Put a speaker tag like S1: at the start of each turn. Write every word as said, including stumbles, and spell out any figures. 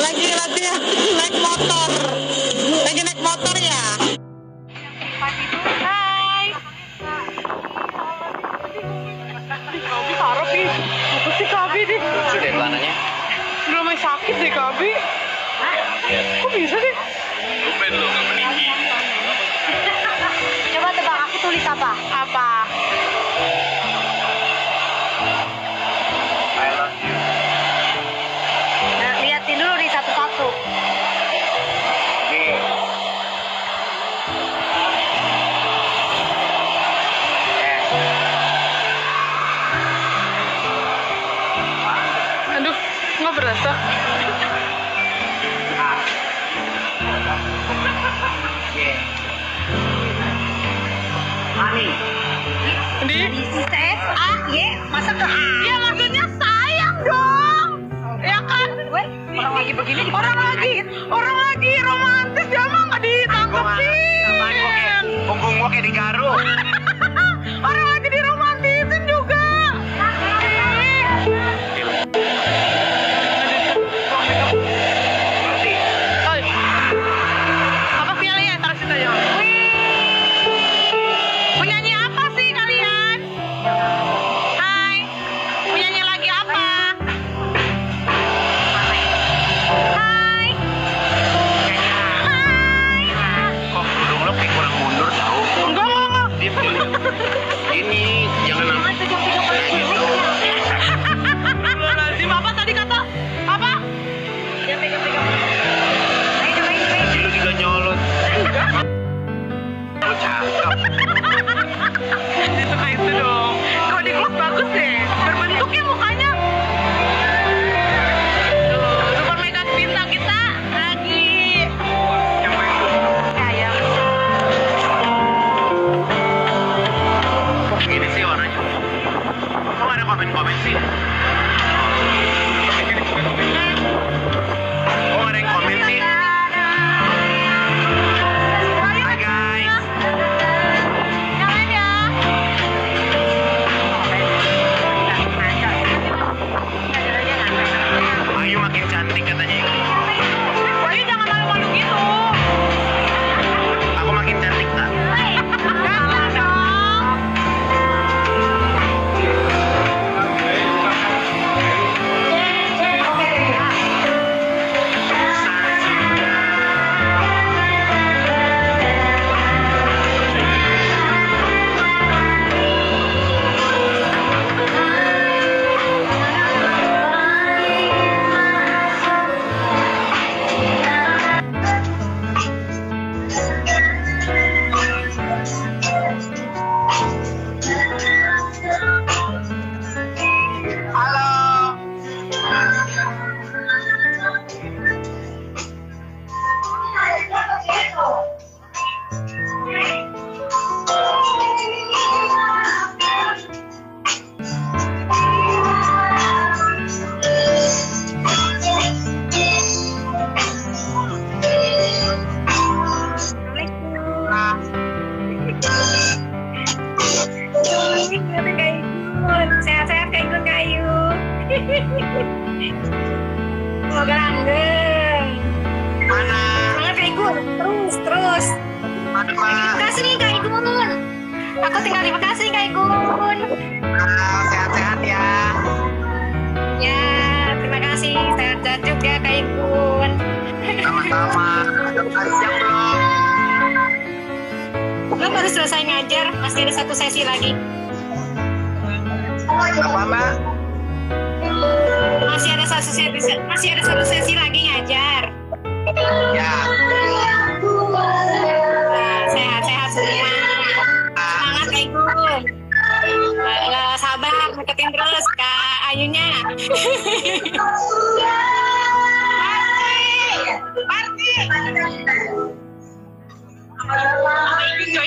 S1: lagi latihan naik motor. Lagi naik motor ya.
S2: Hai. Kabi taruh nih. Apa sih Kabi nih?
S3: Lucu deh celananya.
S2: Belum main sakit deh Kabi. Kok bisa sih?
S3: Tumben lo nggak meninggi.
S4: Coba tebak aku tulis apa?
S2: Apa?
S3: I love you.
S4: Nah, liatin dulu di satu-satu.
S3: Nih.
S2: Aduh, nggak berasa.
S3: Ani.
S2: Di?
S4: Di sisa S A Y masa ke A?
S2: Ya maksudnya sayang dong. Ya kan?
S4: Gue orang lagi begini di
S2: Orang lagi, orang lagi romantis dia mah nggak ditangkepin.
S3: Punggung gua kayak digaru.
S2: Orang lagi diromantisin juga.
S3: Ngerti?
S2: Oi. Apa filenya? Taruh situ aja. Mau nyanyi apa sih kalian? Hai. Mau nyanyi lagi apa? Hai. Hai.
S3: Kok kerudung lo kayak kurang mundur tahu?
S2: Enggak, enggak, enggak.
S3: Diem, diem. Ini jangan
S4: Jangan pegang-pegang
S3: kayak gitu.
S2: Lazim apa tadi kata? Apa?
S4: Dia pegang-pegang. Main, main, main.
S3: Lu juga nyolot. Lu cakep.
S2: Itu kayak itu dong. Kalau di vlog bagus deh. Berbentuknya mukanya. Tuh, super mega bintang kita lagi.
S3: Yang main tuh.
S2: Kayak
S3: Kok gini sih warnanya? Kok nggak ada komen-komen sih? Kok nggak ada yang komen sih? Hai guys.
S2: jangan ya.
S3: Ayu makin cantik katanya.
S2: Ayo jangan malu-malu gitu.
S3: Aku makin cantik tak?
S2: Jangan dong.
S3: Halo.
S4: Sehat-sehat kayak Gun Kayu. Semoga langgeng.
S3: Mana?
S4: Semangat kayak Gun. Terus, terus.
S3: Mana?
S4: Terima kasih nih Kak Igun. Aku tinggal terima kasih Kak Igun.
S3: Ah, sehat-sehat ya.
S4: Ya, terima kasih. Sehat-sehat juga Kak Igun.
S3: Sama-sama. Udah makan siang belum?
S4: Lo baru selesai ngajar, masih ada satu sesi lagi.
S3: Apa mbak?
S4: Masih ada satu sesi, masih ada satu sesi lagi ngajar.
S3: Ya.
S4: Nah, sehat-sehat semua. Semangat Kak Igun. Nah, sabar, deketin terus Kak Ayunya.
S3: Party.